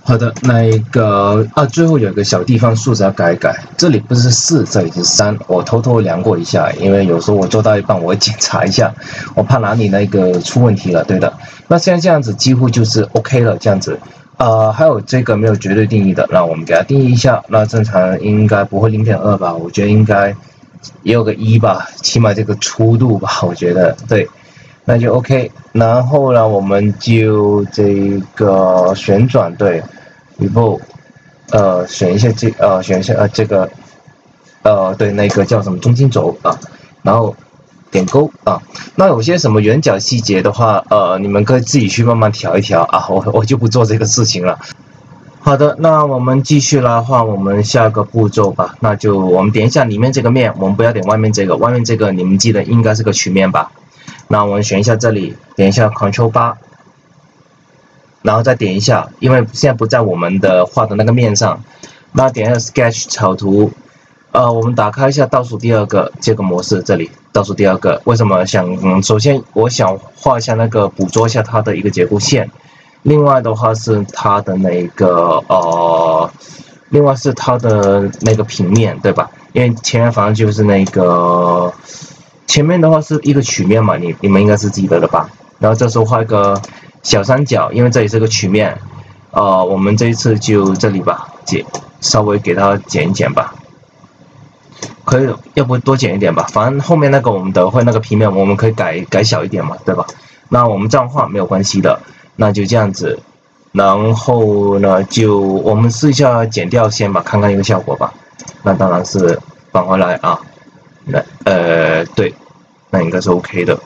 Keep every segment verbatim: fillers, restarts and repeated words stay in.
好的，那个啊，最后有一个小地方数字要改一改，这里不是四，这里是三。我偷偷量过一下，因为有时候我做到一半，我会检查一下，我怕哪里那个出问题了。对的，那现在这样子几乎就是 OK 了，这样子。呃，还有这个没有绝对定义的，那我们给它定义一下。那正常应该不会零点二吧？我觉得应该也有个一吧，起码这个粗度吧，我觉得对。那就 OK， 然后呢，我们就这个旋转对。以后，呃，选一下这呃，选一下呃这个，呃，对，那个叫什么中心轴啊，然后点勾啊。那有些什么圆角细节的话，呃，你们可以自己去慢慢调一调啊，我我就不做这个事情了。好的，那我们继续来画我们下个步骤吧。那就我们点一下里面这个面，我们不要点外面这个，外面这个你们记得应该是个曲面吧？那我们选一下这里，点一下 Ctrl 八。然后再点一下，因为现在不在我们的画的那个面上，那点一下 Sketch 草图，呃，我们打开一下倒数第二个这个模式，这里倒数第二个，为什么想？嗯，首先我想画一下那个捕捉一下它的一个结构线，另外的话是它的那个呃，另外是它的那个平面，对吧？因为前面反正就是那个前面的话是一个曲面嘛，你你们应该是记得的吧？然后这时候画一个小三角，因为这里是个曲面，呃，我们这一次就这里吧，剪稍微给它剪一剪吧，可以，要不多剪一点吧，反正后面那个我们等会那个平面我们可以改改小一点嘛，对吧？那我们这样画没有关系的，那就这样子，然后呢，就我们试一下剪掉先吧，看看一个效果吧。那当然是返回来啊，那呃对，那应该是 OK 的。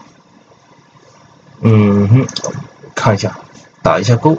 嗯哼，看一下，打一下勾，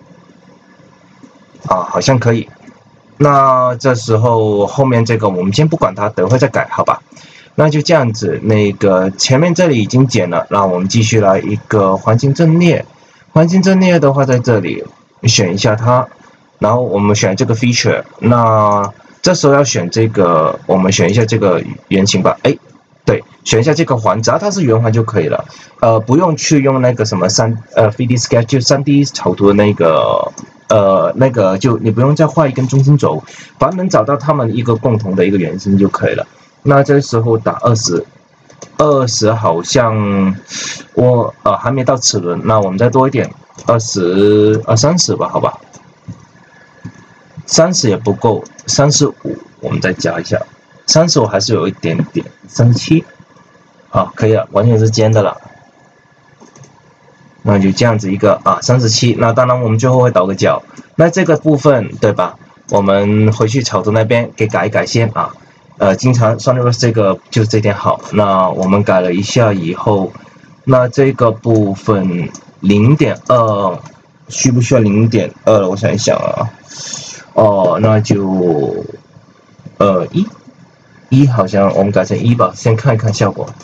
啊，好像可以。那这时候后面这个我们先不管它，等会再改，好吧？那就这样子，那个前面这里已经剪了，那我们继续来一个环形阵列。环形阵列的话，在这里选一下它，然后我们选这个 feature。那这时候要选这个，我们选一下这个圆形吧。哎。对，选一下这个环，只要它是圆环就可以了，呃，不用去用那个什么三呃 三 D Sketch 就三 D 草图的那个呃那个就你不用再画一根中心轴，反正能找到它们一个共同的一个圆心就可以了。那这时候打二十，二十好像我呃还没到齿轮，那我们再多一点，二十呃三十吧，好吧，三十也不够，三十五我们再加一下。三十我还是有一点点，三十七，好，可以了，完全是尖的了。那就这样子一个啊，三十七。那当然我们最后会倒个角。那这个部分对吧？我们回去草图那边给改一改先啊。呃，经常双六这个就这点好。那我们改了一下以后，那这个部分零点二需不需要零点二？我想一想啊。哦，那就呃一。一好像我们改成一吧，先看一看效果。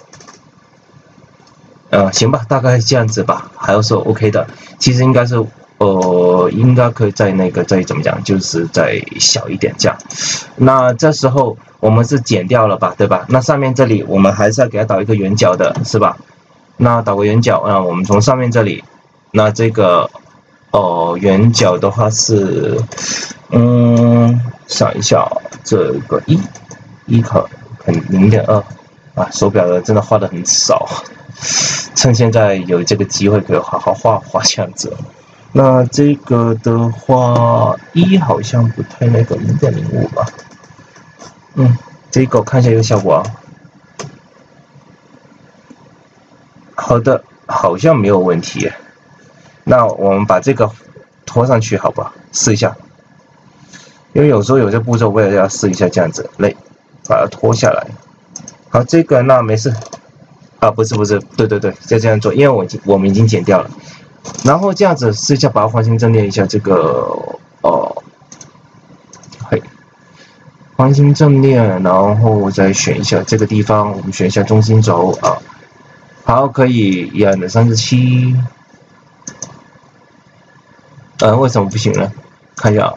呃，行吧，大概这样子吧，还要是 OK 的。其实应该是，呃，应该可以在那个再怎么讲，就是再小一点这样。那这时候我们是剪掉了吧，对吧？那上面这里我们还是要给它导一个圆角的，是吧？那导个圆角，那我们从上面这里，那这个哦、呃、圆角的话是，嗯，想一下，这个一。一可很零点二啊，手表的真的画的很少，趁现在有这个机会可以好好画画这样子。那这个的话，一好像不太那个零点零五吧，嗯，这个我看一下这个效果啊。好的，好像没有问题。那我们把这个拖上去，好吧，试一下。因为有时候有些步骤我也要试一下这样子，来。把它拖下来，好，这个那没事，啊，不是不是，对对对，再这样做，因为我已经我们已经剪掉了，然后这样子试一下，把它环形阵列一下这个，哦，嘿，环形阵列，然后再选一下这个地方，我们选一下中心轴啊，好，可以，一样的三十七，呃，为什么不行呢？看一下。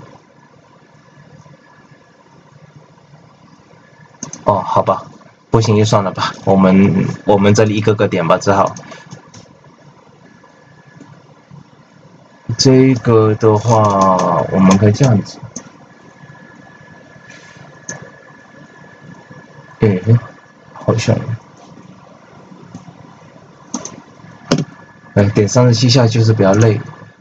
哦，好吧，不行就算了吧，我们我们这里一个个点吧，只好这个的话，我们可以这样子。哎，好像。哎，点三十七下就是比较累。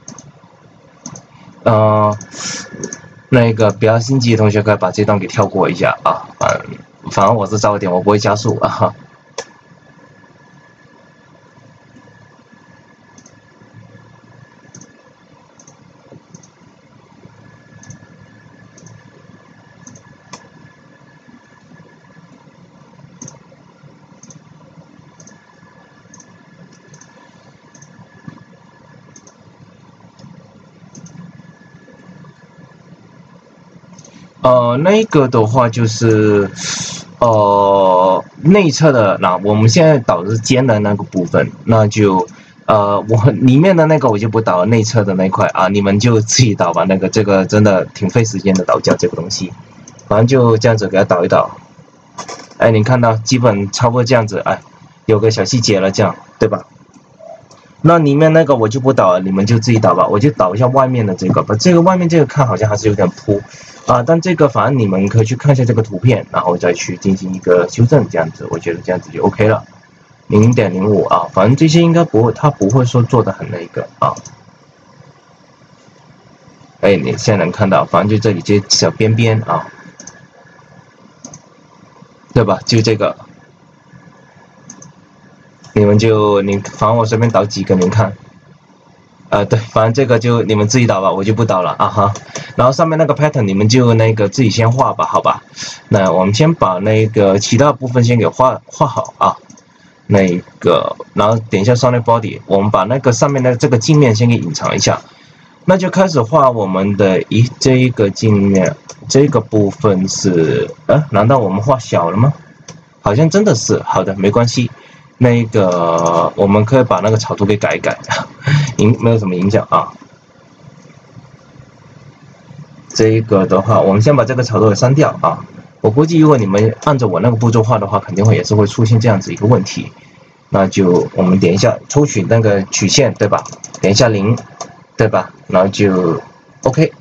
呃，那个比较心急的同学可以把这段给跳过一下啊，反反正我是早点，我不会加速啊。呃，那个的话就是，呃，内侧的那我们现在导的是尖的那个部分，那就呃，我里面的那个我就不导内侧的那块啊，你们就自己导吧。那个这个真的挺费时间的导教这个东西，反正就这样子给它导一导。哎，你看到基本差不多这样子，哎，有个小细节了，这样对吧？那里面那个我就不导了，你们就自己导吧。我就导一下外面的这个，把这个外面这个看好像还是有点铺啊，但这个反正你们可以去看一下这个图片，然后再去进行一个修正，这样子我觉得这样子就 OK 了。零点零五啊，反正这些应该不会，它不会说做的很那个啊。哎，你现在能看到，反正就这里这些小边边啊，对吧？就这个。你们就你反正我随便导几个，您看，呃，对，反正这个就你们自己导吧，我就不导了啊哈。然后上面那个 pattern 你们就那个自己先画吧，好吧？那我们先把那个其他部分先给画画好啊。那个，然后点一下 solid body， 我们把那个上面的这个镜面先给隐藏一下，那就开始画我们的一这一个镜面，这个部分是，呃，难道我们画小了吗？好像真的是，好的，没关系。那个我们可以把那个草图给改一改，影没有什么影响啊。这个的话，我们先把这个草图给删掉啊。我估计如果你们按照我那个步骤画的话，肯定会也是会出现这样子一个问题。那就我们点一下抽取那个曲线，对吧？点一下零，对吧？然后就 OK。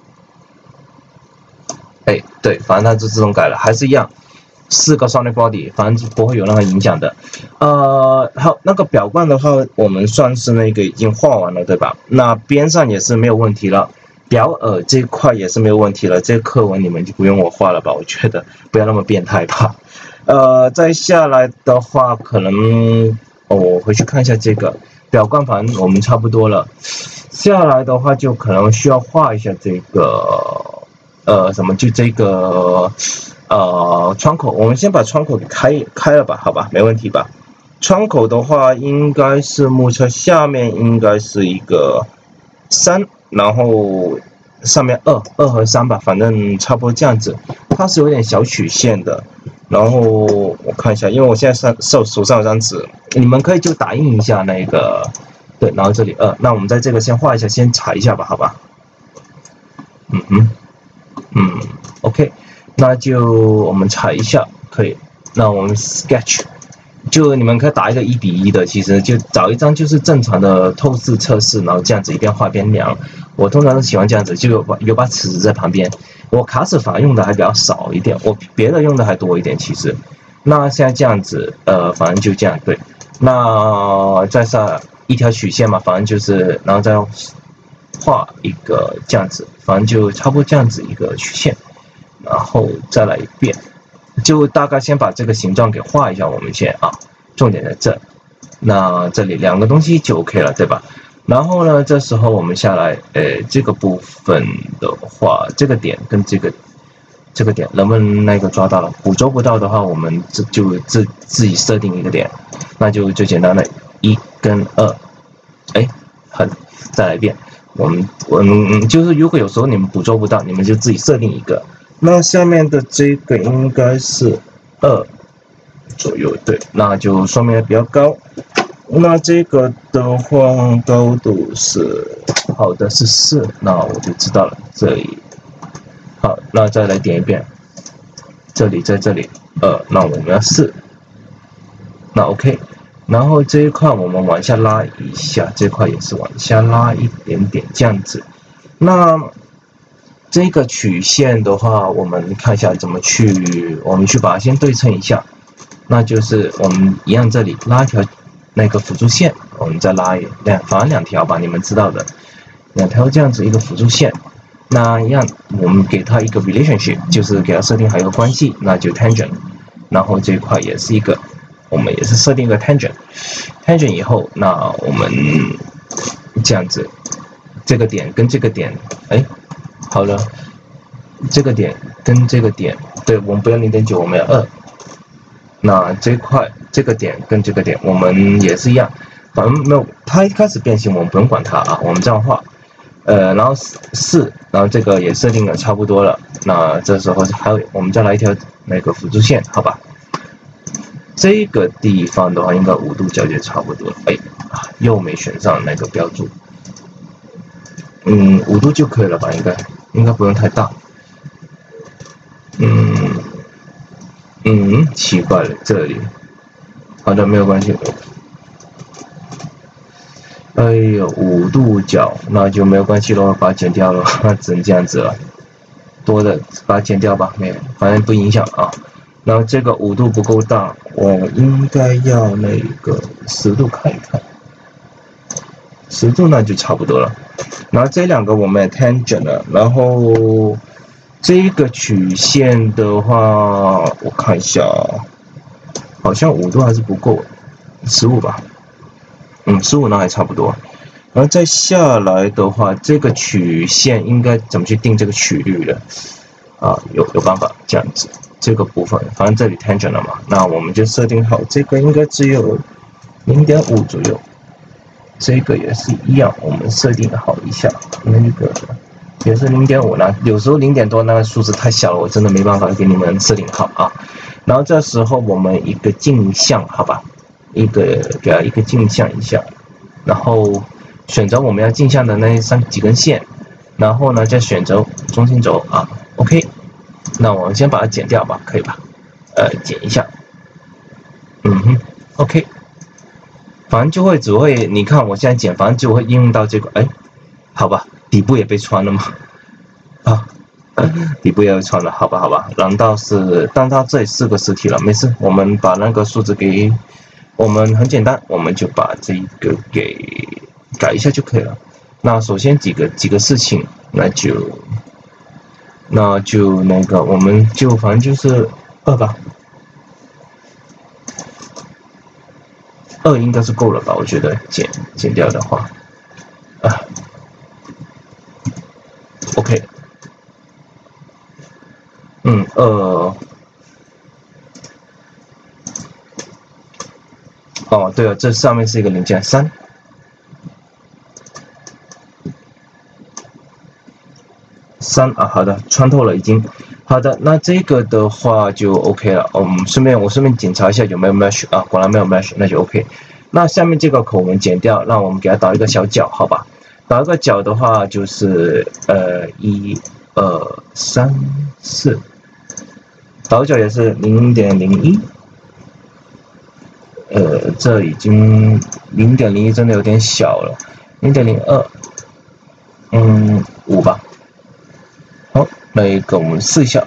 哎，对，反正它就自动改了，还是一样。四个 solid body， 反正不会有任何影响的。呃，好，那个表冠的话，我们算是那个已经画完了，对吧？那边上也是没有问题了，表耳这块也是没有问题了。这个课文你们就不用我画了吧？我觉得不要那么变态吧。呃，再下来的话，可能、哦、我回去看一下这个表冠，反正我们差不多了。下来的话，就可能需要画一下这个呃什么，就这个。呃，窗口，我们先把窗口给开开了吧，好吧，没问题吧？窗口的话，应该是目测下面应该是一个三，然后上面二，二和三吧，反正差不多这样子。它是有点小曲线的，然后我看一下，因为我现在手手手上有张纸，你们可以就打印一下那个，对，然后这里二，那我们在这个先画一下，先裁一下吧，好吧？嗯哼，嗯 ，OK。那就我们裁一下，可以。那我们 sketch， 就你们可以打一个一比一的，其实就找一张就是正常的透视测试，然后这样子一边画边量。我通常都喜欢这样子，就有把有把尺子在旁边。我卡尺法用的还比较少一点，我别的用的还多一点。其实，那现在这样子，呃，反正就这样对。那再上一条曲线嘛，反正就是，然后再画一个这样子，反正就差不多这样子一个曲线。然后再来一遍，就大概先把这个形状给画一下。我们先啊，重点在这。那这里两个东西就 OK 了，对吧？然后呢，这时候我们下来，呃，这个部分的话，这个点跟这个这个点能不能那个抓到了？捕捉不到的话，我们这就自自己设定一个点，那就最简单的一跟二，哎，很，再来一遍。我们我们就是如果有时候你们捕捉不到，你们就自己设定一个。那下面的这个应该是二左右，对，那就说明比较高。那这个的话，高度是好的是四，那我就知道了。这里好，那再来点一遍，这里在这里二，那我们要四，那 OK。 然后这一块我们往下拉一下，这块也是往下拉一点点这样子。那这个曲线的话，我们看一下怎么去，我们去把它先对称一下。那就是我们一样这里拉一条那个辅助线，我们再拉两，反正两条吧，你们知道的，两条这样子一个辅助线。那一样我们给它一个 relationship， 就是给它设定好一个关系，那就 tangent。然后这一块也是一个，我们也是设定一个 tangent。tangent 以后，那我们这样子，这个点跟这个点，哎，好了，这个点跟这个点，对，我们不要 零点九， 我们要二。那这块这个点跟这个点，我们也是一样，反正没有，它一开始变形，我们不用管它啊，我们这样画，呃，然后四，然后这个也设定的差不多了，那这时候还有我们再来一条那个辅助线，好吧？这个地方的话，应该五度交界差不多，哎，又没选上那个标注，嗯，五度就可以了吧？应该应该不用太大，嗯。嗯，奇怪了，这里，好的，没有关系。哎呦，五度角，那就没有关系了，把它剪掉了，那只能这样子了。多的把它剪掉吧，没有，反正不影响啊。然后这个五度不够大，我应该要那个十度看一看，十度那就差不多了。然后这两个我们也 tangent 了，然后。这个曲线的话，我看一下，好像五度还是不够，十五吧，嗯，十五那还差不多。然后再下来的话，这个曲线应该怎么去定这个曲率的？啊，有有办法这样子，这个部分，反正这里 tangent 了嘛，那我们就设定好，这个应该只有 零点五 左右，这个也是一样，我们设定好一下那个。也是 零点五 呢，有时候零点多那个数字太小了，我真的没办法给你们设定好啊。然后这时候我们一个镜像，好吧，一个给它一个镜像一下，然后选择我们要镜像的那三几根线，然后呢再选择中心轴啊 ，OK。那我们先把它剪掉吧，可以吧？呃，剪一下，嗯哼 ，OK。反正就会只会，你看我现在剪，反正就会应用到这个，哎，好吧。底部也被穿了吗？啊，底部也被穿了，好吧，好吧。难道是，但它这里四个实体了，没事，我们把那个数字给，我们很简单，我们就把这个给改一下就可以了。那首先几个几个事情，那就，那就那个，我们就反正就是二吧，二应该是够了吧？我觉得减减掉的话，啊。OK， 嗯，呃，哦，对了，这上面是一个零件三，三啊，好的，穿透了已经，好的，那这个的话就 OK 了，我们顺便我顺便检查一下有没有 mesh 啊，果然没有 mesh， 那就 OK。那下面这个口我们剪掉，那我们给它导一个小角，好吧？导一个角的话就是呃一。二三四，导角也是零点零一，呃，这已经零点零一真的有点小了，零点零二，嗯，五吧。好，那个我们试一下，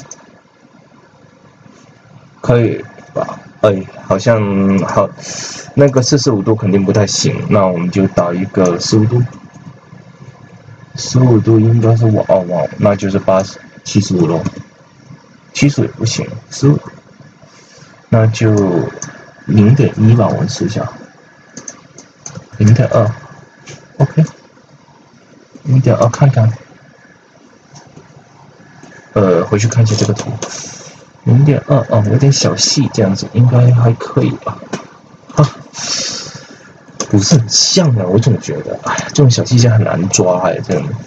可以吧？哎，好像好，那个四十五度肯定不太行，那我们就导一个十五度。十五度应该是我哦哇，那就是八十七十五咯，七十也不行，十五，那就零点一吧，我们试一下，零点二 ，OK， 零点二看看，呃，回去看一下这个图，零点二哦，有点小细，这样子应该还可以吧，啊。不是很像啊，我总觉得，哎呀，这种小细节很难抓哎，真的。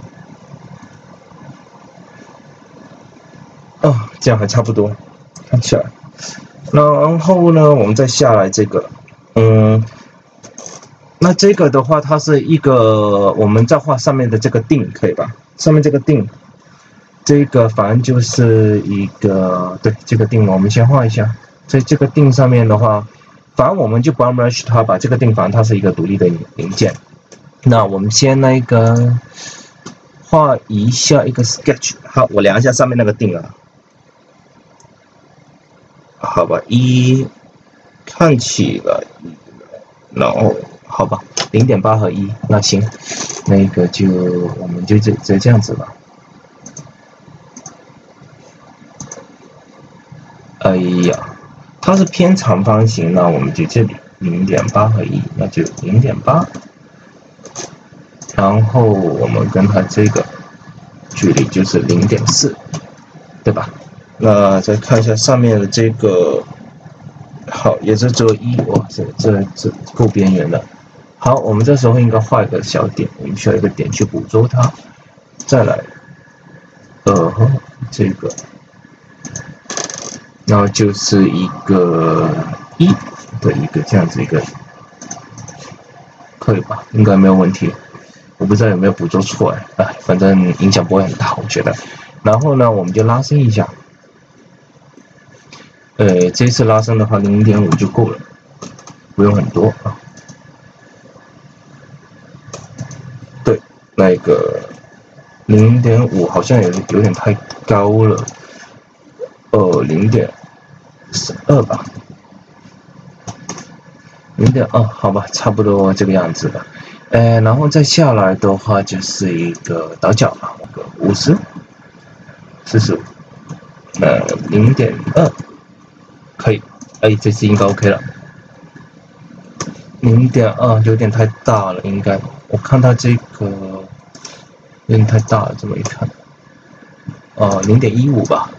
哦，这样还差不多，看起来。然后呢，我们再下来这个，嗯，那这个的话，它是一个，我们再画上面的这个定，可以吧？上面这个定，这个反正就是一个，对，这个定我们先画一下，在这个定上面的话。 反正我们就不要 merge 它，把这个定反正它是一个独立的零件。那我们先那个画一下一个 sketch， 好，我量一下上面那个定啊，好吧，一看起来，然后好吧， 零点八 和一，那行，那个就我们就这就这样子吧。哎呀，它是偏长方形，那我们就这里 零点八 和一，那就 零点八。然后我们跟它这个距离就是 零点四， 对吧？那再看一下上面的这个，好，也是只有一，哇，这这这够边缘的。好，我们这时候应该画一个小点，我们需要一个点去捕捉它。再来，呃，这个，然后就是一个一的一个这样子一个，可以吧？应该没有问题。我不知道有没有捕捉错哎，哎，反正影响不会很大，我觉得。然后呢，我们就拉伸一下。呃，这次拉伸的话， 零点五 就够了，不用很多啊。对，那个 零点五 好像有有点太高了，呃 零点二 吧， 零点二 好吧，差不多这个样子吧。呃，然后再下来的话就是一个倒角啊，五十、四十五，呃 零点二 可以，哎，这次应该 OK 了。零点二 有点太大了，应该，我看它这个有点太大了，这么一看，哦 零点一五 吧，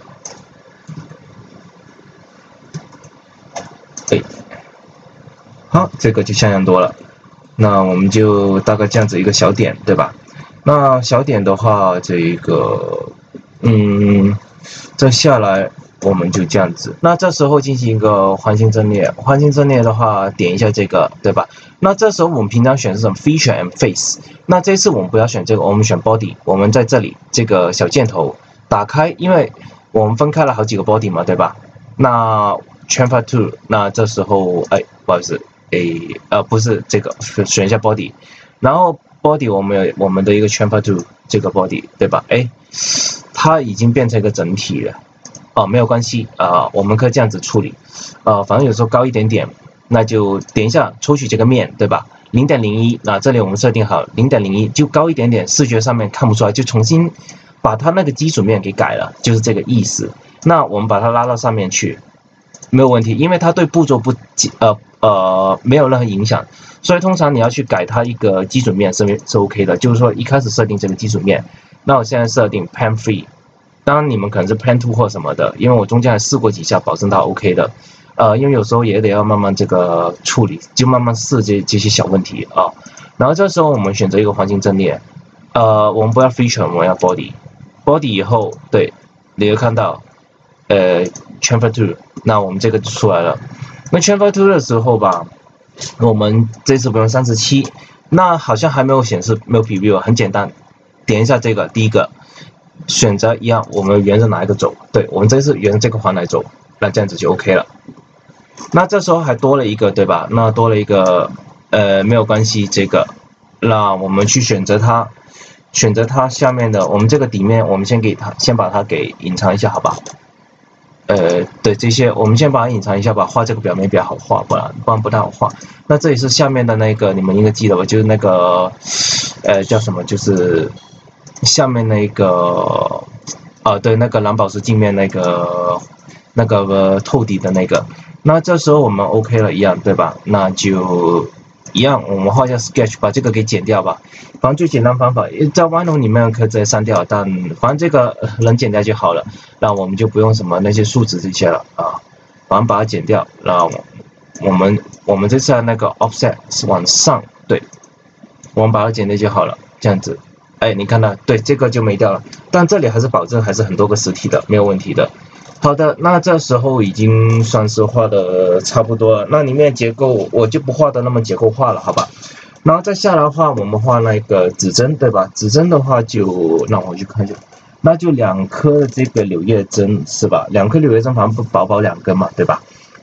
哎，好，这个就像样多了。那我们就大概这样子一个小点，对吧？那小点的话，这个，嗯，再下来我们就这样子。那这时候进行一个环形阵列，环形阵列的话，点一下这个，对吧？那这时候我们平常选是什么 feature and face？ 那这次我们不要选这个，我们选 body。我们在这里这个小箭头打开，因为我们分开了好几个 body 嘛，对吧？那 chamfer two， 那这时候，哎，不好意思。诶，呃，不是这个，选一下 body， 然后 body 我们有我们的一个 chamfer two 这个 body， 对吧？诶，它已经变成一个整体了，哦，没有关系啊、呃，我们可以这样子处理，呃，反正有时候高一点点，那就点一下抽取这个面，对吧？ 零点零一， 那这里我们设定好 零点零一 就高一点点，视觉上面看不出来，就重新把它那个基础面给改了，就是这个意思。那我们把它拉到上面去。没有问题，因为它对步骤不呃呃没有任何影响，所以通常你要去改它一个基准面是是 OK 的，就是说一开始设定这个基准面，那我现在设定 Plan Free， 当然你们可能是 Plan Two 或什么的，因为我中间还试过几下，保证它 OK 的，呃，因为有时候也得要慢慢这个处理，就慢慢试这这些小问题啊，然后这时候我们选择一个环境阵列，呃，我们不要 Feature， 我们要 Body，Body 以后对，你会看到。呃 chamfer two， 那我们这个就出来了。那 chamfer two 的时候吧，我们这次不用三十七，那好像还没有显示，没有 preview， 很简单，点一下这个，第一个选择一样，我们沿着哪一个走？对，我们这次沿着这个环来走，那这样子就 OK 了。那这时候还多了一个，对吧？那多了一个，呃，没有关系，这个，那我们去选择它，选择它下面的，我们这个底面，我们先给它，先把它给隐藏一下，好吧？呃，对这些，我们先把它隐藏一下吧，画这个表面比较好画，不然不然不太好画。那这里是下面的那个，你们应该记得吧？就是那个，呃，叫什么？就是下面那个，啊，对，那个蓝宝石镜面那个那个、呃、透底的那个。那这时候我们 OK 了，一样对吧？那就一样，我们画一下 sketch， 把这个给剪掉吧。反正最简单方法，在 Rhino 里面可以直接删掉，但反正这个能剪掉就好了。那我们就不用什么那些数值这些了啊，反正把它剪掉。那我们我们这次那个 offset 是往上，对，我们把它剪掉就好了，这样子。哎，你看到，对，这个就没掉了，但这里还是保证还是很多个实体的，没有问题的。好的，那这时候已经算是画的差不多了。那里面结构我就不画的那么结构化了，好吧？然后再下来的话，我们画那个指针，对吧？指针的话就让我去看一下，那就两颗这个柳叶针是吧？两颗柳叶针，反正不薄薄两根嘛，对吧？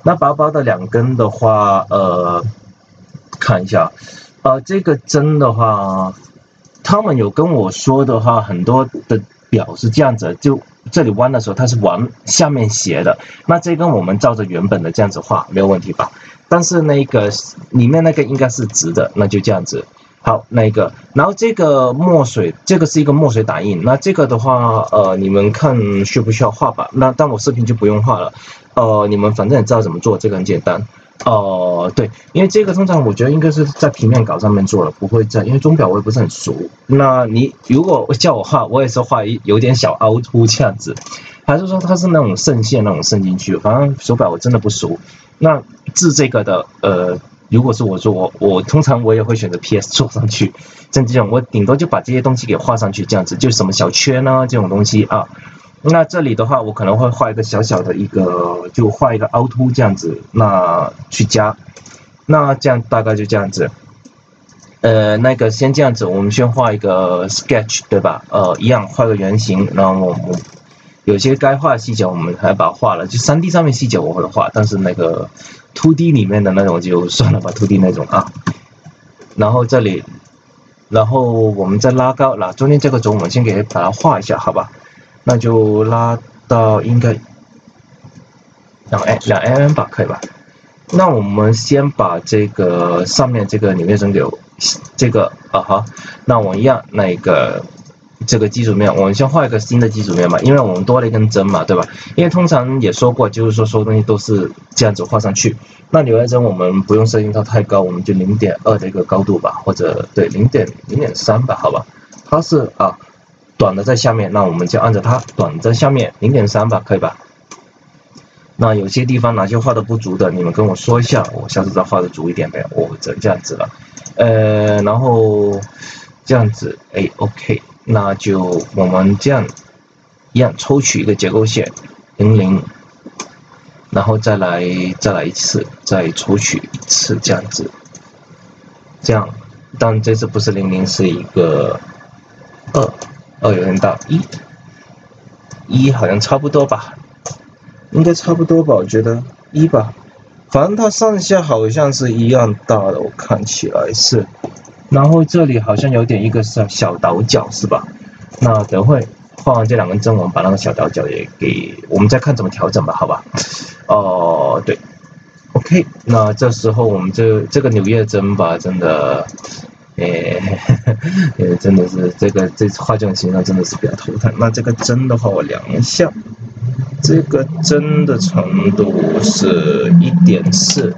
那薄薄的两根的话，呃，看一下，呃，这个针的话，他们有跟我说的话，很多的表是这样子，就这里弯的时候它是往下面斜的，那这根我们照着原本的这样子画，没有问题吧？但是那个里面那个应该是直的，那就这样子。好，那个，然后这个墨水，这个是一个墨水打印。那这个的话，呃，你们看需不需要画吧？那但我视频就不用画了。呃，你们反正也知道怎么做，这个很简单。哦、呃，对，因为这个通常我觉得应该是在平面稿上面做了，不会在，因为钟表我也不是很熟。那你如果叫我画，我也是画一有点小凹凸这样子，还是说它是那种渗线那种渗进去？反正手表我真的不熟。那字这个的，呃。如果是我做，我我通常我也会选择 P S 做上去，像这种我顶多就把这些东西给画上去，这样子就什么小圈呢这种东西啊。那这里的话，我可能会画一个小小的一个，就画一个凹凸这样子，那去加，那这样大概就这样子。呃，那个先这样子，我们先画一个 sketch 对吧？呃，一样画个圆形，然后我们。有些该画的细节我们还把它画了，就 三 D 上面细节我会画，但是那个 二 D 里面的那种就算了吧 ，二 D 那种啊。然后这里，然后我们再拉高，那中间这个轴我们先给把它画一下，好吧？那就拉到应该两 m 两 mm 吧，可以吧？那我们先把这个上面这个纽约针给这个啊好，那我一样那个。这个基础面，我们先画一个新的基础面吧，因为我们多了一根针嘛，对吧？因为通常也说过，就是说所有东西都是这样子画上去。那纽约针我们不用设定到太高，我们就零点二的一个高度吧，或者对零点零点三吧，好吧？它是啊短的在下面，那我们就按照它短在下面零点三吧，可以吧？那有些地方哪些画的不足的，你们跟我说一下，我下次再画的足一点呗，我这这样子了。呃，然后这样子，哎 ，OK。那就我们这样一样抽取一个结构线零零，然后再来再来一次，再抽取一次这样子，这样，但这次不是零零，是一个二，二有点大，一，一好像差不多吧，应该差不多吧，我觉得一吧，反正它上下好像是一样大的，我看起来是。然后这里好像有点一个小小倒角是吧？那等会画完这两根针，我们把那个小倒角也给，我们再看怎么调整吧，好吧？哦、呃，对 ，OK， 那这时候我们这这个柳叶针吧，真的，诶，呃，真的是这个这次画这种形状真的是比较头疼。那这个针的话，我量一下，这个针的长度是一点四。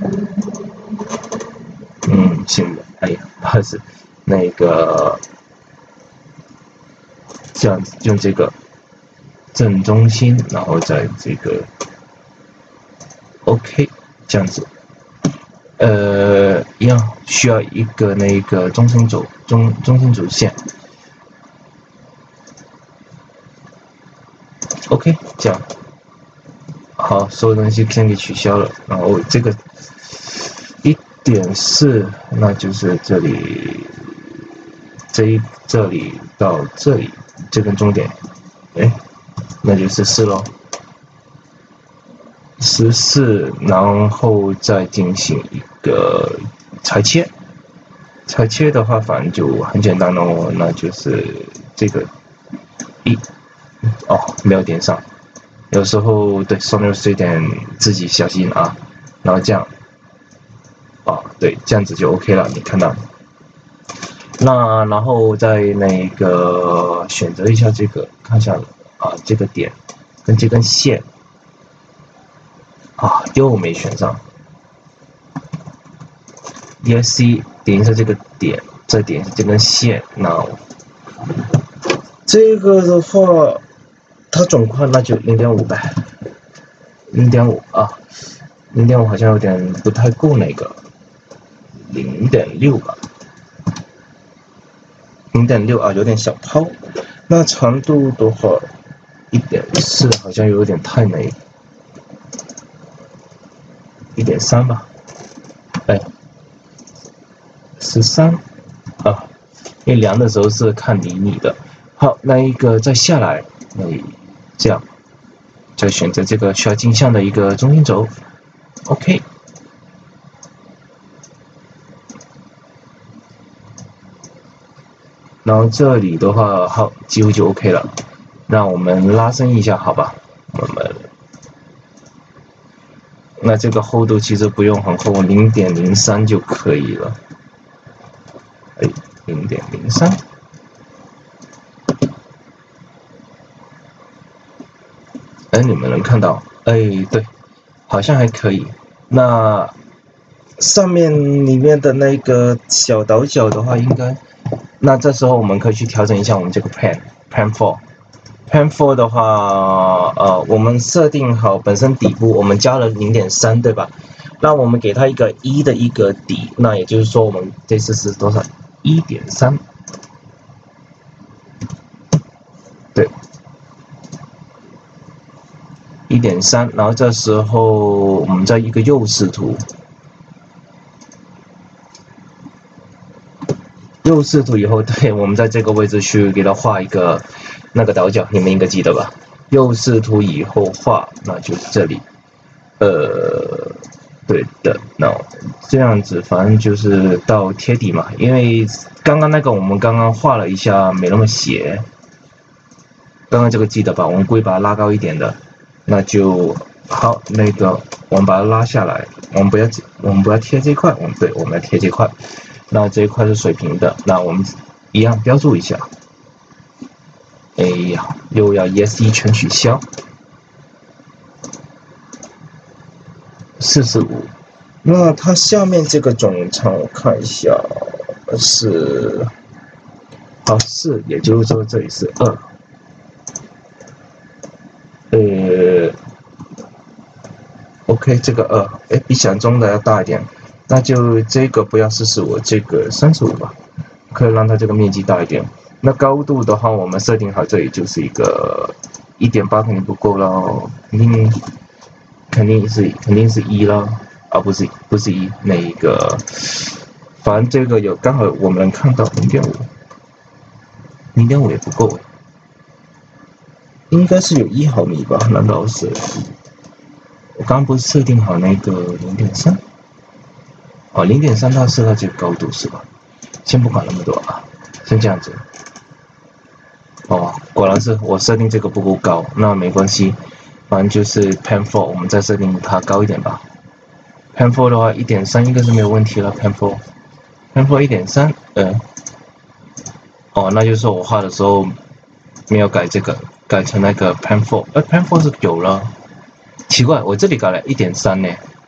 嗯，行的。哎呀，不好意思，那个这样子用这个正中心，然后在这个 OK 这样子，呃，一样需要一个那个中心轴中中心轴线 ，OK 这样，好，所有东西先给取消了，然后这个一点四，那就是这里。这一这里到这里这根中点，哎，那就十四咯，十四，然后再进行一个裁切，裁切的话反正就很简单哦，那就是这个一，哦没有点上，有时候对双面这点自己小心啊，然后这样，啊对，这样子就 OK 了，你看到。那然后再那个选择一下这个，看一下啊这个点跟这根线啊又没选上 ，E S C 点一下这个点，再点一下这根线，那这个的话，它总宽那就零点五呗，零点五啊，零点五好像有点不太够那个，零点六吧。零点六啊，有点小抛。那长度的话，一点四好像有点太美，一点三吧。哎，十三啊，因为量的时候是看厘米的。好，那一个再下来，那这样，再选择这个需要镜像的一个中心轴， OK。然后这里的话，好，几乎就 OK 了。那我们拉伸一下，好吧？我们那这个厚度其实不用很厚，零点零三就可以了。哎，零点零三。哎，你们能看到？哎，对，好像还可以。那上面里面的那个小倒角的话，应该。那这时候我们可以去调整一下我们这个 Pen Pen four。Pen four 的话，呃，我们设定好本身底部我们加了 零点三， 对吧？那我们给它一个一的一个底，那也就是说我们这次是多少？ 一点三。对 ，一点三。然后这时候我们再一个右视图。右视图以后，对，我们在这个位置去给它画一个那个倒角，你们应该记得吧？右视图以后画，那就这里，呃，对的，那这样子，反正就是到贴底嘛。因为刚刚那个我们刚刚画了一下，没那么斜。刚刚这个记得吧？我们故意把它拉高一点的，那就好。那个我们把它拉下来，我们不要我们不要贴这一块，我们对，我们要贴这块。那这一块是水平的，那我们一样标注一下。哎呀，又要 E S E 全取消。四十五。那它下面这个总长我看一下是，好四，也就是说这里是二。呃 ，OK， 这个二，哎，比想中的要大一点。那就这个不要四十五，这个三十五吧，可以让它这个面积大一点。那高度的话，我们设定好这里就是一个 一点八 肯定不够了，肯定肯定是肯定是一了，啊不是不是一，那一个，反正这个有刚好我们能看到 零点五， 零点五也不够哎，应该是有一毫米吧？难道是？我刚刚不是设定好那个 零点三？哦， 零点三 它是它这个高度是吧？先不管那么多啊，先这样子。哦，果然是我设定这个不够高，那没关系，反正就是 Pen four， 我们再设定它高一点吧。Pen four 的话 一点三 应该是没有问题了。Pen four，Pen four 一点三， 呃，哦，那就是说我画的时候没有改这个，改成那个 Pen four， 呃 ，Pen four 是有了，奇怪，我这里改了 一点三 呢。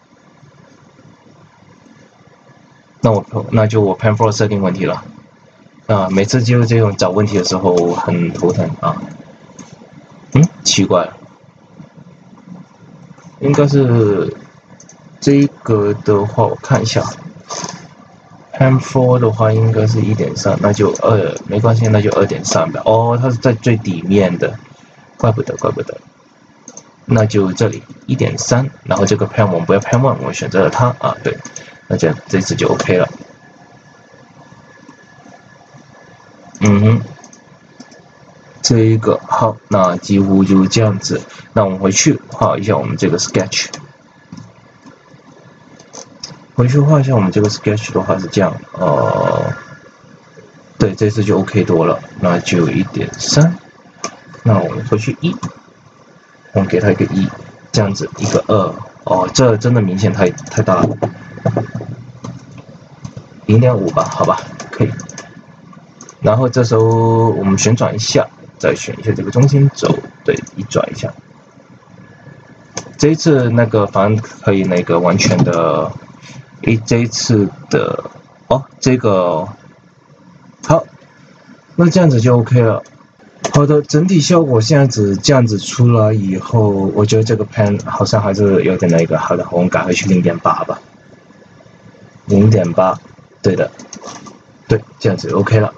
那我那就我 Pen four 设定问题了，啊，每次就这种找问题的时候很头疼啊。嗯，奇怪了，应该是这个的话，我看一下 ，Pen four 的话应该是 一点三， 那就二，没关系，那就 二点三 吧。哦，它是在最底面的，怪不得，怪不得。那就这里 一点三， 然后这个 Pen 我们不要 Pen one， 我选择了它啊，对。那这这次就 OK 了。嗯哼，这一个好，那几乎就这样子。那我们回去画一下我们这个 sketch。回去画一下我们这个 sketch 的话是这样，呃，对，这次就 OK 多了，那就 一点三。那我们回去一，我们给它一个一，这样子一个二，哦，这真的明显太太大了。零点五 吧，好吧，可以。然后这时候我们旋转一下，再选一下这个中心轴，对，一转一下。这一次那个反正可以那个完全的，诶，这一次的哦，这个好，那这样子就 OK 了。好的，整体效果现在子这样子出来以后，我觉得这个 pen 好像还是有点那个。好的，我们改回去 零点八 吧， 零点八。对的，对，这样子 OK 了。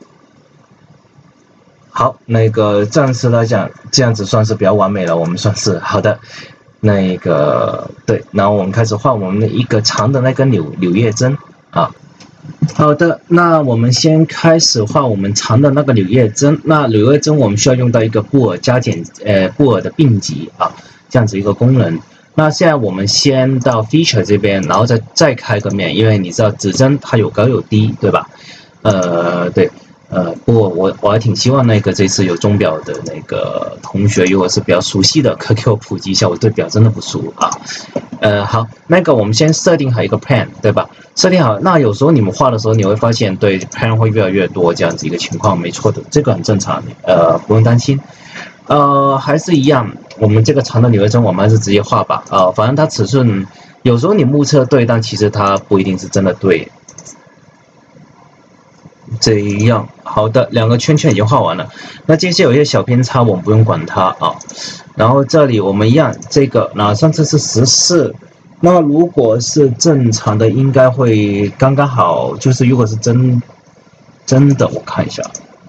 好，那个暂时来讲，这样子算是比较完美了，我们算是好的。那个对，然后我们开始画我们的一个长的那根柳柳叶针啊。好的，那我们先开始画我们长的那个柳叶针。那柳叶针我们需要用到一个布尔加减呃布尔的并集啊，这样子一个功能。 那现在我们先到 feature 这边，然后再再开个面，因为你知道指针它有高有低，对吧？呃，对，呃，不过我我还挺希望那个这次有钟表的那个同学，如果是比较熟悉的，可给我普及一下，我对表真的不熟啊。呃，好，那个我们先设定好一个 plan， 对吧？设定好，那有时候你们画的时候，你会发现对 plan 会越来越多这样子一个情况，没错的，这个很正常，呃，不用担心。呃，还是一样，我们这个长的纽约针，我们还是直接画吧。呃，反正它尺寸有时候你目测对，但其实它不一定是真的对。这样，好的，两个圈圈已经画完了。那这些有一些小偏差，我们不用管它啊。然后这里我们一样，这个那上次是十四，那如果是正常的，应该会刚刚好。就是如果是真真的，我看一下。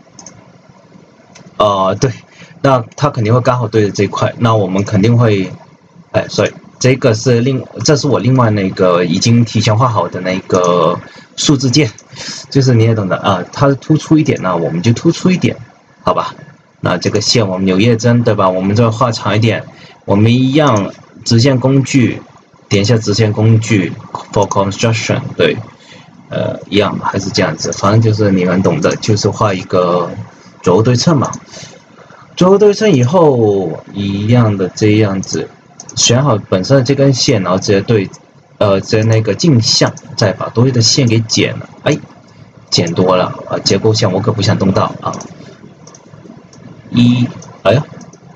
呃，对。那它肯定会刚好对着这一块，那我们肯定会，哎，所以这个是另，这是我另外那个已经提前画好的那个数字键，就是你也懂的啊，它突出一点，那我们就突出一点，好吧？那这个线我们柳叶针对吧？我们这画长一点，我们一样直线工具，点一下直线工具 for construction， 对，呃，一样还是这样子，反正就是你们懂的，就是画一个左右对称嘛。左右对称以后，一样的这样子，选好本身的这根线，然后直接对，呃，直接那个镜像，再把多余的线给剪了，哎，剪多了啊，结构线我可不想动到啊。一，哎呀，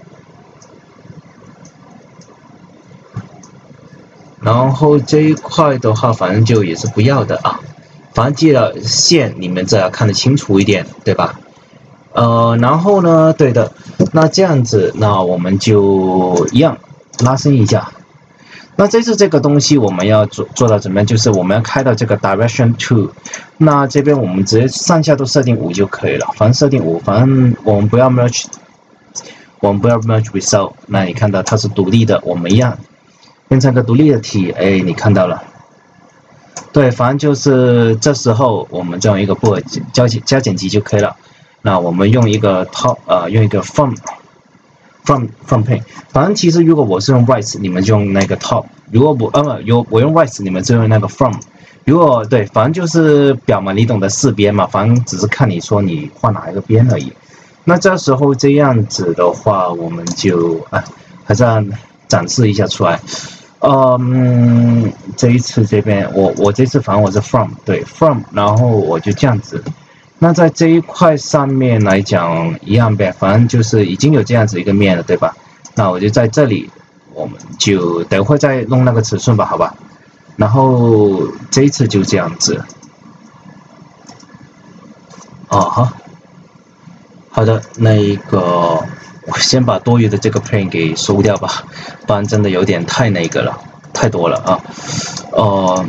然后这一块的话，反正就也是不要的啊，反正记得线你们这要看得清楚一点，对吧？呃，然后呢，对的，那这样子，那我们就一样拉伸一下。那这次这个东西我们要做做到怎么样？就是我们要开到这个 direction two， 那这边我们直接上下都设定五就可以了，反正设定五，反正我们不要 merge， 我们不要 merge result。那你看到它是独立的，我们一样变成个独立的体，哎，你看到了。对，反正就是这时候我们这样一个布尔加减加减级就可以了。那我们用一个 top 呃，用一个 from from from pane， 反正其实如果我是用 right， 你们就用那个 top； 如果我呃有我用 right， 你们就用那个 from。如果对，反正就是表嘛，你懂得四边嘛，反正只是看你说你画哪一个边而已。那这时候这样子的话，我们就啊，还是要展示一下出来。嗯，这一次这边我我这次反正我是 from 对 from， 然后我就这样子。那在这一块上面来讲一样呗，反正就是已经有这样子一个面了，对吧？那我就在这里，我们就等会再弄那个尺寸吧，好吧？然后这一次就这样子。哦，好，好的，那个我先把多余的这个 plane 给收掉吧，不然真的有点太那个了，太多了啊。呃。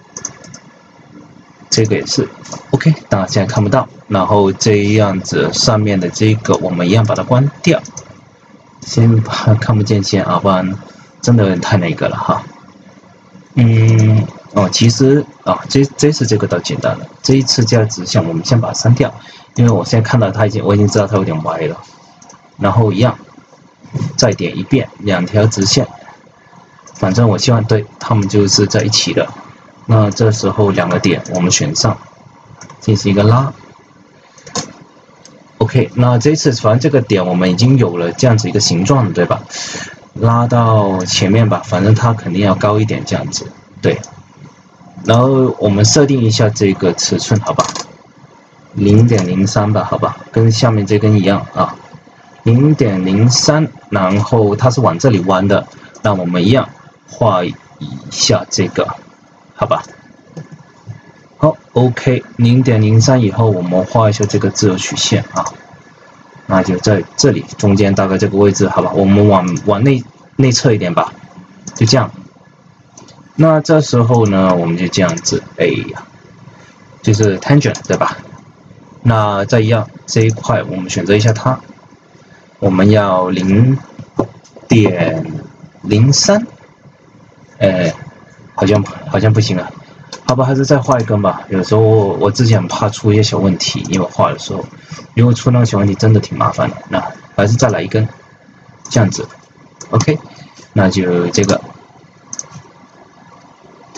这个也是 OK， 当然现在看不到。然后这样子上面的这个我们一样把它关掉，先把它看不见先啊，不然真的有点太那个了哈。嗯，哦，其实啊，这这次这个倒简单了，这一次这样指向我们先把它删掉，因为我现在看到它已经，我已经知道它有点歪了。然后一样，再点一遍两条直线，反正我希望对它们就是在一起的。那这时候两个点我们选上，进行一个拉。OK， 那这次反正这个点我们已经有了这样子一个形状了，对吧？拉到前面吧，反正它肯定要高一点这样子，对。然后我们设定一下这个尺寸，好吧 ，零点零三 吧，好吧，跟下面这根一样啊 ，零点零三， 然后它是往这里弯的，那我们一样画一下这个。好吧，好 ，OK， 零点零三 以后我们画一下这个自由曲线啊，那就在这里中间大概这个位置，好吧，我们往往内内侧一点吧，就这样。那这时候呢，我们就这样子，哎呀，就是 tangent 对吧？那再一样这一块我们选择一下它，我们要零点零三，哎。好像好像不行了，好吧，还是再画一根吧。有时候我我之前很怕出一些小问题，因为画的时候，如果出那个小问题真的挺麻烦的。那还是再来一根，这样子 ，OK， 那就这个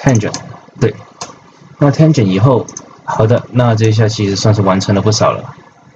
tangent， 对，那 tangent 以后，好的，那这一下其实算是完成了不少了。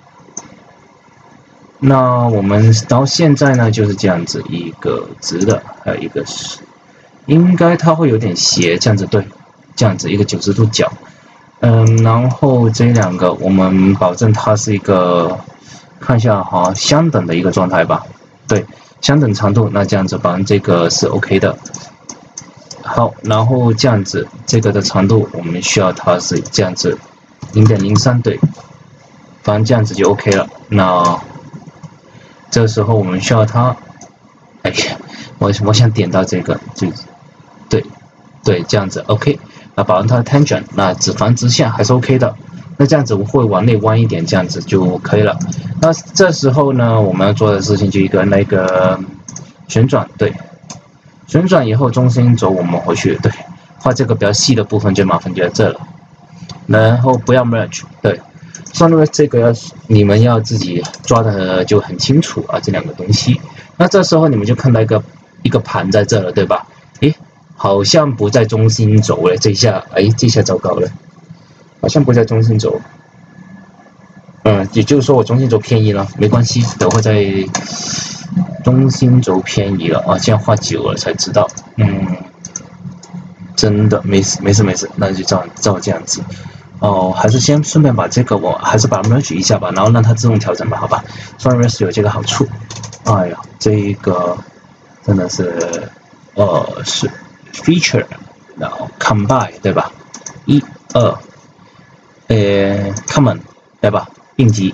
那我们到现在呢就是这样子一个直的，还有一个是，应该它会有点斜，这样子对，这样子一个九十度角。嗯，然后这两个我们保证它是一个，看一下哈，相等的一个状态吧。对，相等长度，那这样子保证这个是 OK 的。好，然后这样子这个的长度我们需要它是这样子 零点零三 对，反正这样子就 OK 了。那这时候我们需要它，哎呀，我我想点到这个，就对对，这样子 OK。那保证它的 tangent， 那直繁直线还是 OK 的。那这样子会往内弯一点，这样子就可以了。那这时候呢，我们要做的事情就一个那个旋转，对，旋转以后中心轴我们回去，对，画这个比较细的部分就麻烦就在这了。然后不要 merge， 对，上面这个要你们要自己抓的就很清楚啊，这两个东西。那这时候你们就看到一个一个盘在这了，对吧？诶。好像不在中心轴了，这一下，哎，这一下糟糕了，好像不在中心轴。嗯，也就是说我中心轴偏移了，没关系，等会在中心轴偏移了啊，这样画久了才知道。嗯，真的没事没事没事，那就照照这样子。哦，还是先顺便把这个我还是把它 merge 一下吧，然后让它自动调整吧，好吧。双 merge 有这个好处。哎呀，这个真的是，呃，是。feature， 然后 combine 对吧？一、二，呃 common 对吧？并集。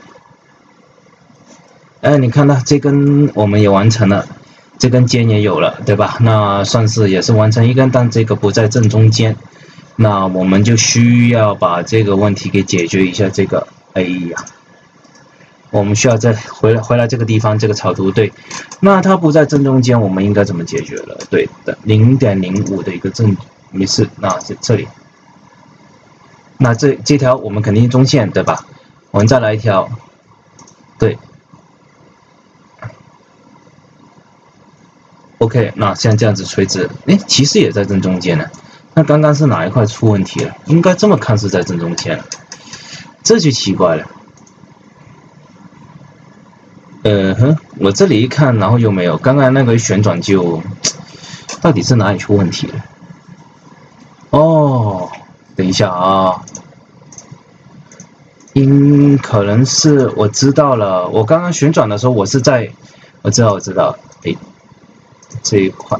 哎，你看到这根我们也完成了，这根尖也有了，对吧？那算是也是完成一根，但这个不在正中间。那我们就需要把这个问题给解决一下。这个，哎呀。我们需要再回来回来这个地方，这个草图对，那它不在正中间，我们应该怎么解决了？对的， 零点零五 的一个正，没事，那这这里，那这这条我们肯定中线对吧？我们再来一条，对 ，OK， 那像这样子垂直，哎，其实也在正中间呢。那刚刚是哪一块出问题了？应该这么看是在正中间了，这就奇怪了。呃哼，我这里一看，然后又没有，刚刚那个旋转就，到底是哪里出问题了？哦，等一下啊，应可能是我知道了，我刚刚旋转的时候，我是在，我知道我知道，哎，这一块，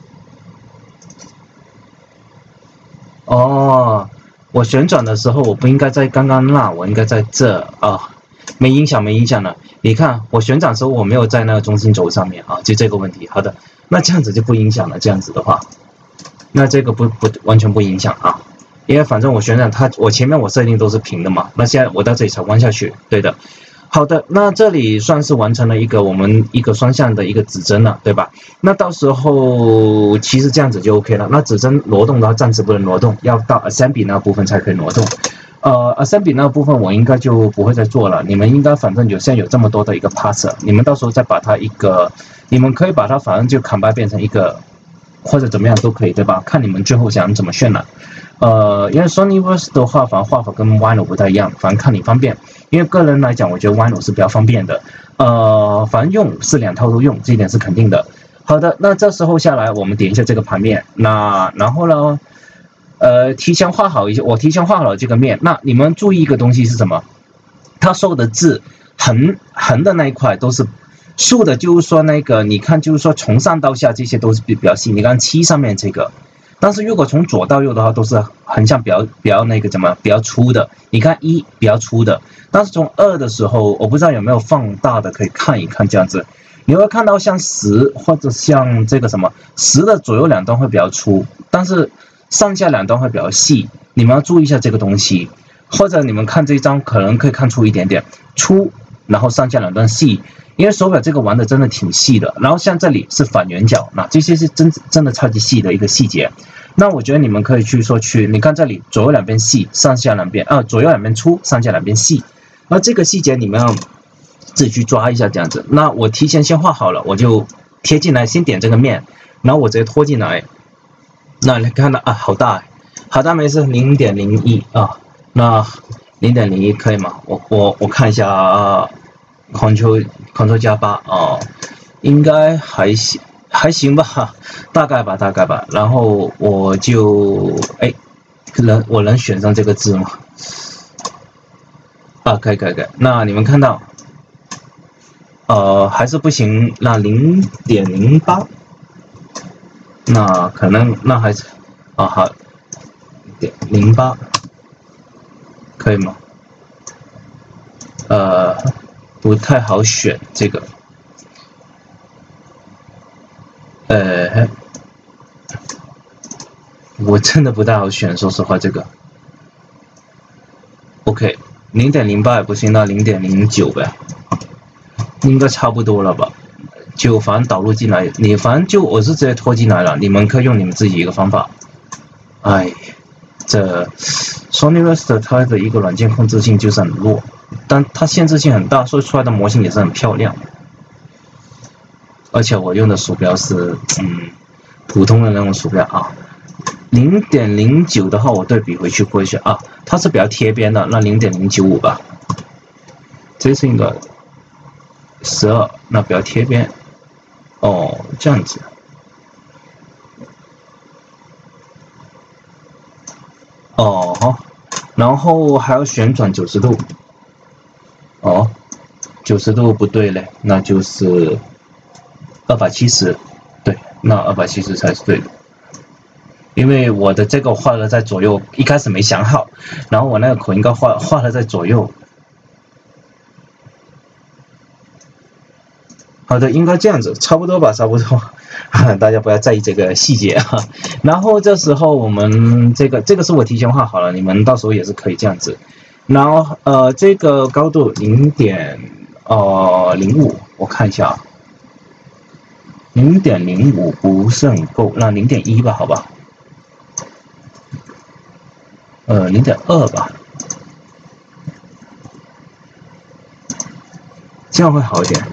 哦，我旋转的时候，我不应该在刚刚那，我应该在这啊。没影响，没影响了。你看我旋转的时候，我没有在那个中心轴上面啊，就这个问题。好的，那这样子就不影响了。这样子的话，那这个不不完全不影响啊，因为反正我旋转它，我前面我设定都是平的嘛。那现在我到这里才弯下去，对的。好的，那这里算是完成了一个我们一个双向的一个指针了，对吧？那到时候其实这样子就 OK 了。那指针挪动的话，暂时不能挪动，要到 assembly 那部分才可以挪动。呃 ，assembly 那部分我应该就不会再做了。你们应该反正有现在有这么多的一个 parser， 你们到时候再把它一个，你们可以把它反正就 combine 变成一个，或者怎么样都可以，对吧？看你们最后想怎么渲染。呃，因为 Sonyverse 的话，反正画法跟 Vinyl 不太一样，反正看你方便。因为个人来讲，我觉得 Vinyl 是比较方便的。呃，反正用是两套都用，这一点是肯定的。好的，那这时候下来，我们点一下这个盘面，那然后呢？呃，提前画好一些，我提前画好了这个面。那你们注意一个东西是什么？它所有的字横横的那一块都是竖的，就是说那个你看，就是说从上到下这些都是比较细。你看七上面这个，但是如果从左到右的话，都是横向比较比较那个怎么比较粗的。你看一比较粗的，但是从二的时候，我不知道有没有放大的可以看一看这样子。你会看到像十或者像这个什么十的左右两端会比较粗，但是上下两端会比较细，你们要注意一下这个东西。或者你们看这一张可能可以看出一点点粗，然后上下两端细，因为手表这个玩的真的挺细的。然后像这里是反圆角，那这些是真真的超级细的一个细节。那我觉得你们可以去说去，你看这里左右两边细，上下两边啊左右两边粗，上下两边细。那这个细节你们要自己去抓一下这样子。那我提前先画好了，我就贴进来，先点这个面，然后我直接拖进来。那你看到啊，好大， 好的，没事，零点零一啊，那零点零一可以吗？我我我看一下啊 ，Ctrl Ctrl 加八啊，应该还行还行吧，大概吧大概吧。然后我就哎，能我能选上这个字吗？啊，可以可以可以。那你们看到，呃，还是不行，那零点零八，那可能那还是啊好。点零八可以吗？呃，不太好选这个，呃，我真的不太好选，说实话，这个。OK， 零点零八也不行，那零点零九呗，应该差不多了吧？就反正导入进来，你反正就我是直接拖进来了，你们可以用你们自己一个方法。哎。这 Sony Vester 它的一个软件控制性就是很弱，但它限制性很大，所以出来的模型也是很漂亮。而且我用的鼠标是嗯普通的那种鼠标啊。零点零九的话，我对比回去过一下啊，它是比较贴边的，那零点零九五吧。这是一个十二，那比较贴边。哦，这样子。哦，好，然后还要旋转九十度。哦，九十度不对嘞，那就是二百七十，对，那二百七十才是对的。因为我的这个画了在左右，一开始没想好，然后我那个口应该画画了在左右。好的，应该这样子，差不多吧，差不多。大家不要在意这个细节啊。然后这时候我们这个这个是我提前画好了，你们到时候也是可以这样子。然后呃，这个高度零点呃零五，我看一下啊，零点零五不是很够，那零点一吧，好吧。呃，零点二吧，这样会好一点。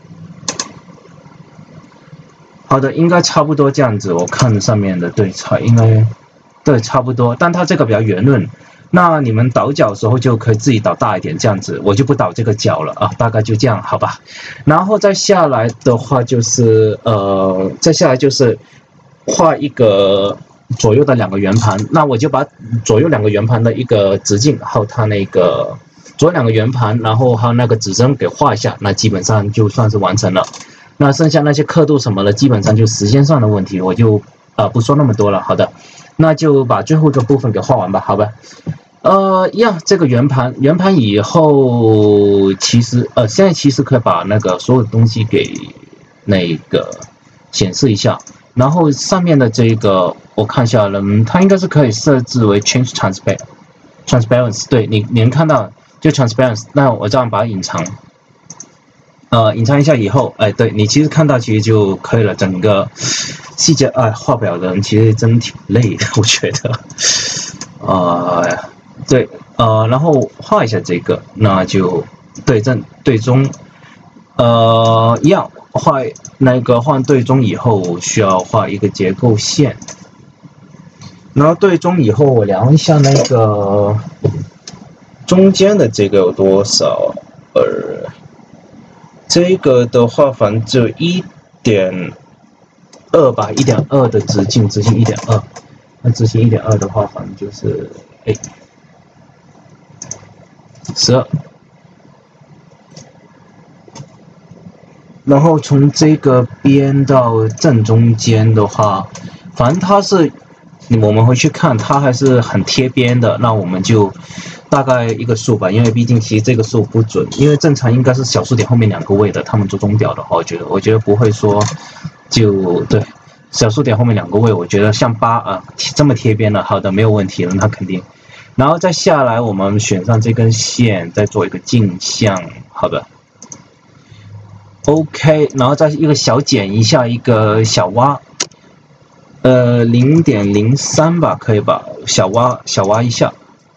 好的，应该差不多这样子。我看上面的对差应该对差不多，但它这个比较圆润。那你们倒角的时候就可以自己倒大一点，这样子我就不倒这个角了啊，大概就这样，好吧。然后再下来的话就是呃，再下来就是画一个左右的两个圆盘，那我就把左右两个圆盘的一个直径，还有它那个左右两个圆盘，然后还有那个指针给画一下，那基本上就算是完成了。那剩下那些刻度什么的，基本上就时间上的问题，我就呃不说那么多了。好的，那就把最后一个部分给画完吧，好吧。呃，一样，这个圆盘，圆盘以后其实呃现在其实可以把那个所有东西给那个显示一下，然后上面的这个我看一下，嗯，它应该是可以设置为 change transparent transparency， 对你你能看到就 transparency， 那我这样把它隐藏。呃，隐藏一下以后，哎，对你其实看到其实就可以了。整个细节，哎，画表的人其实真挺累的，我觉得。呃，对，呃，然后画一下这个，那就对正对中，呃，一样画那个换对中以后需要画一个结构线，然后对中以后我量一下那个中间的这个有多少，呃。这个的话，反正只有一点二吧，一点二的直径，直径一点二。那直径一点二的话，反正就是哎，十二。然后从这个边到正中间的话，反正它是我们回去看，它还是很贴边的。那我们就大概一个数吧，因为毕竟其实这个数不准，因为正常应该是小数点后面两个位的，他们做中表的话，我觉得我觉得不会说就对小数点后面两个位，我觉得像八啊这么贴边了，好的没有问题了，那肯定。然后再下来，我们选上这根线，再做一个镜像，好的。OK， 然后再一个小剪一下一个小挖，呃，零点零三吧，可以吧？小挖小挖一下，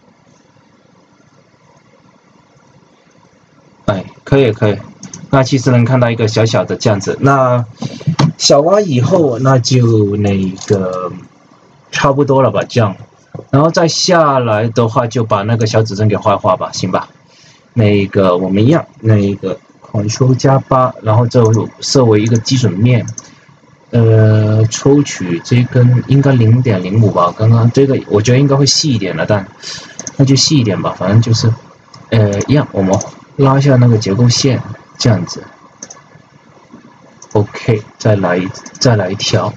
哎，可以可以。那其实能看到一个小小的这样子。那小挖以后，那就那个差不多了吧？这样然后再下来的话，就把那个小指针给画一画吧，行吧？那个我们一样，那个 Ctrl 加八，然后这设为一个基准面。呃，抽取这根应该零点零五吧，刚刚这个我觉得应该会细一点的，但那就细一点吧，反正就是，呃，一样，我们拉一下那个结构线，这样子 ，OK， 再来再来一条，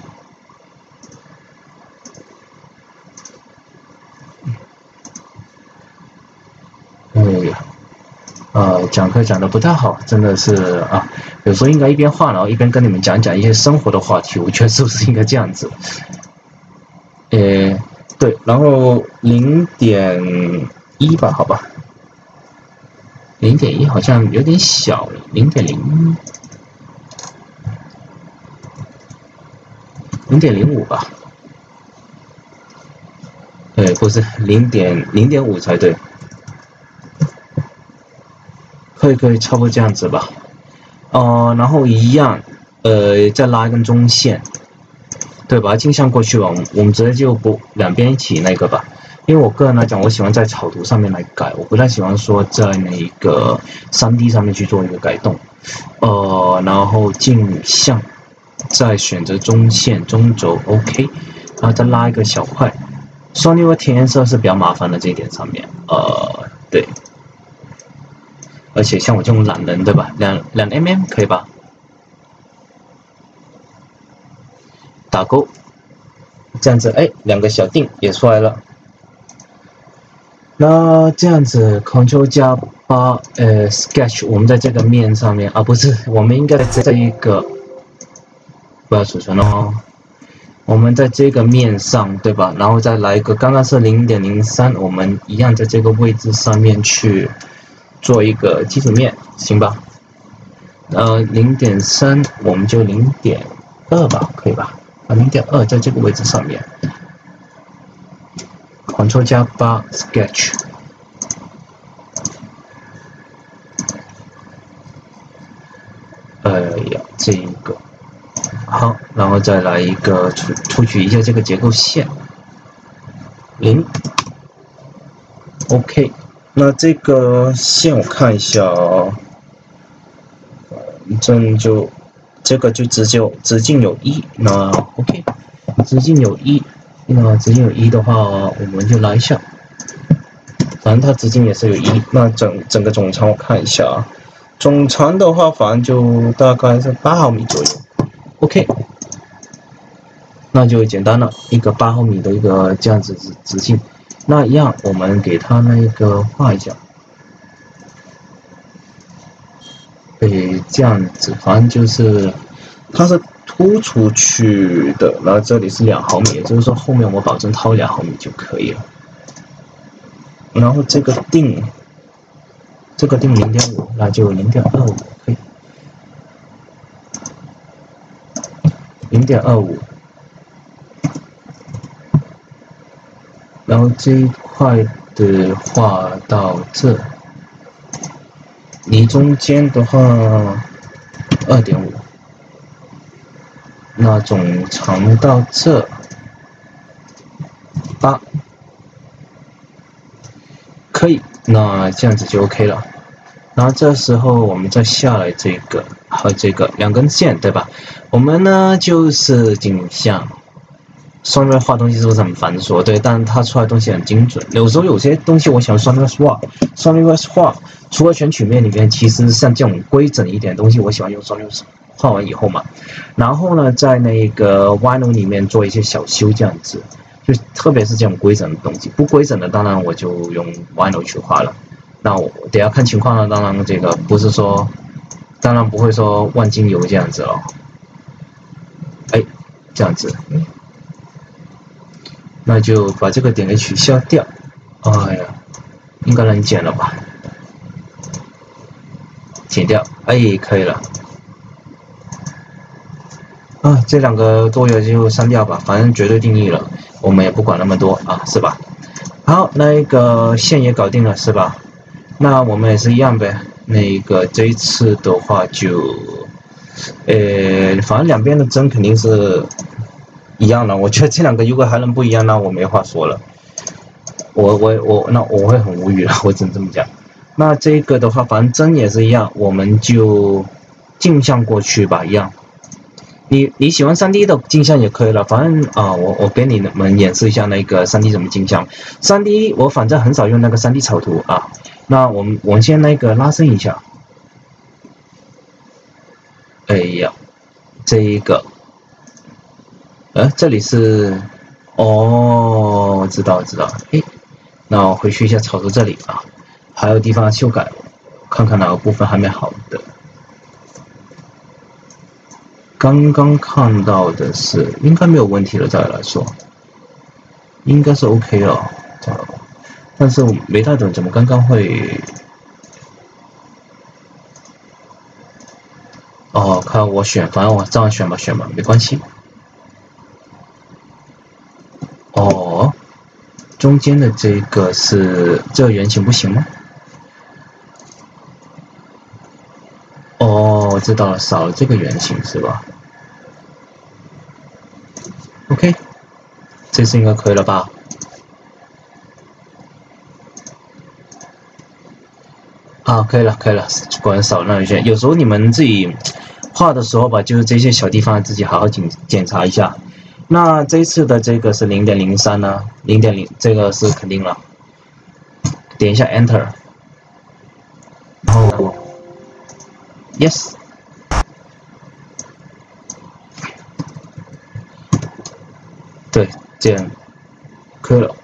哎呀。呃，讲课讲的不太好，真的是啊，有时候应该一边画，然后一边跟你们讲讲一些生活的话题，我觉得是不是应该这样子？呃，对，然后零点一吧，好吧，零点一好像有点小，零点零，零点零五吧，呃，不是零点零点五才对。可以可以，差不多这样子吧。呃，然后一样，呃，再拉一根中线，对，把它镜像过去吧。我们我们直接就不两边一起那个吧。因为我个人来讲，我喜欢在草图上面来改，我不太喜欢说在那个 三 D 上面去做一个改动。呃，然后镜像，再选择中线中轴 ，OK， 然后再拉一个小块。双六填颜色是比较麻烦的这一点上面，呃，对。而且像我这种懒人，对吧？两两 mm 可以吧？打勾，这样子，哎，两个小定也出来了。那这样子 ，Ctrl 加八，呃 ，Sketch， 我们在这个面上面啊，不是，我们应该在这一个，不要储存哦。我们在这个面上，对吧？然后再来一个，刚刚是零点零三，我们一样在这个位置上面去。做一个基准面，行吧？呃，零点三我们就零点二吧，可以吧？啊，零点二在这个位置上面 ，Ctrl 加八 Sketch， 哎呀，这一个好，然后再来一个出出取一下这个结构线，零 ，OK。那这个线我看一下啊，反正就这个就直接直径有一，那 OK， 直径有一，那直径有一的话，我们就来一下，反正它直径也是有一，那整整个总长我看一下啊，总长的话，反正就大概是八毫米左右 ，OK， 那就简单了，一个八毫米的一个这样子直直径。那一样，我们给它那个画一下，诶，这样子，反正就是它是凸出去的，然后这里是两毫米，也就是说后面我保证掏两毫米就可以了。然后这个定，这个定零点五，那就零点二五可以，零点二五。然后这一块的话到这，离中间的话二点五，那总长到这八，可以，那这样子就 OK 了。然后这时候我们再下来这个和这个两根线，对吧？我们呢就是镜像。双面画东西是不是很繁琐？对，但是它出来的东西很精准。有时候有些东西我喜欢双面画，双面画除了选曲面里面，其实像这种规整一点的东西，我喜欢用双面画完以后嘛，然后呢，在那个 Vinyl 里面做一些小修，这样子，就特别是这种规整的东西，不规整的当然我就用 Vinyl 去画了。那我得要看情况了，当然这个不是说，当然不会说万金油这样子哦。哎，这样子。那就把这个点给取消掉。哎呀，应该能剪了吧？剪掉，哎，可以了。啊，这两个多余就删掉吧，反正绝对定义了，我们也不管那么多啊，是吧？好，那个线也搞定了，是吧？那我们也是一样呗。那个这一次的话就，呃，反正两边的针肯定是。一样的，我觉得这两个如果还能不一样，那我没话说了。 我我我那我会很无语了，我只能这么讲。那这个的话，反正针也是一样，我们就镜像过去吧，一样。你你喜欢 三 D 的镜像也可以了，反正啊，我我给你们演示一下那个 三 D 怎么镜像。三 D 我反正很少用那个 三 D 草图啊。那我们我们先那个拉伸一下。哎呀，这一个，呃，这里是，哦，我知道我知道，哎，那我回去一下草图这里啊，还有地方修改，看看哪个部分还没好的。刚刚看到的是应该没有问题了，再来说，应该是 OK 了，但是没太懂怎么刚刚会。哦，看我选，反正我这样选吧，选吧，没关系。哦，中间的这个是这个圆形不行吗？哦，我知道了，少了这个圆形是吧 ？OK， 这次应该可以了吧？啊，可以了，可以了，果然少了那一圈。有时候你们自己画的时候吧，就是这些小地方自己好好检检查一下。那这一次的这个是 零点零三 呢 ，零点零 这个是肯定了。点一下 Enter， 然后 Yes， 对，这样可以了。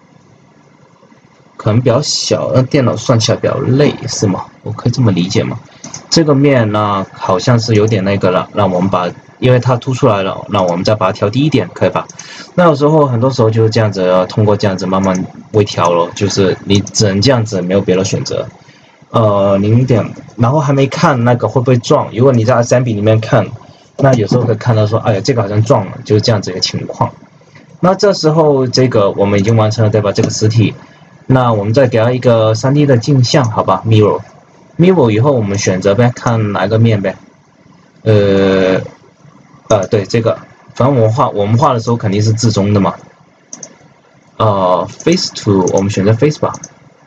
可能比较小，那电脑算起来比较累，是吗？我可以这么理解吗？这个面呢，好像是有点那个了，让我们把，因为它凸出来了，那我们再把它调低一点，可以吧？那有时候很多时候就是这样子，通过这样子慢慢微调了，就是你只能这样子，没有别的选择。呃，零点，然后还没看那个会不会撞。如果你在 Assembly 里面看，那有时候会看到说，哎呀，这个好像撞了，就是这样子一个情况。那这时候这个我们已经完成了，对吧？这个实体。那我们再给它一个 三 D 的镜像，好吧 ？Mirror， Mirror 以后我们选择呗，看哪个面呗。呃，呃，对，这个，反正我们画我们画的时候肯定是至中的嘛。呃 ，Face to 我们选择 Face 吧。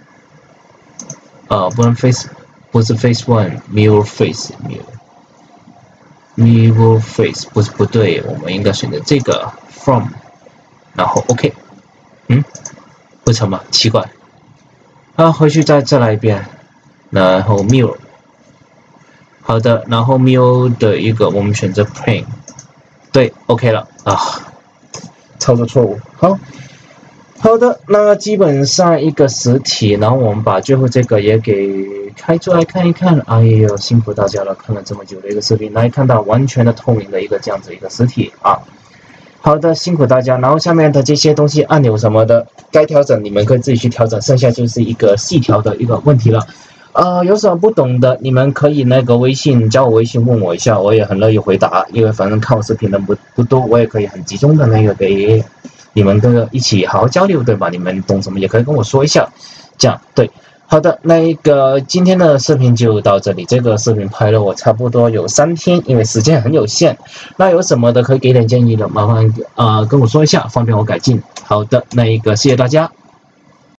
呃，不能 Face， 不是 Face One，Mirror Face，Mirror，Mirror Face 不是不对，我们应该选择这个 From， 然后 OK， 嗯。不成吧，奇怪。啊，回去再再来一遍，然后 Mirror， 好的，然后 Mirror 的一个我们选择 Plane， 对 ，OK 了啊，操作错误，好，好的，那基本上一个实体，然后我们把最后这个也给开出来看一看。哎呦，辛苦大家了，看了这么久的一个视频，来看到完全的透明的一个这样子一个实体啊。好的，辛苦大家。然后下面的这些东西按钮什么的，该调整你们可以自己去调整，剩下就是一个细调的一个问题了。呃，有什么不懂的，你们可以那个微信加我微信问我一下，我也很乐意回答。因为反正看我视频的不不多，我也可以很集中的那个给你们的一起好好交流，对吧？你们懂什么也可以跟我说一下，这样对。好的，那个今天的视频就到这里。这个视频拍了我差不多有三天，因为时间很有限。那有什么的可以给点建议的，麻烦啊、呃、跟我说一下，方便我改进。好的，那一个谢谢大家。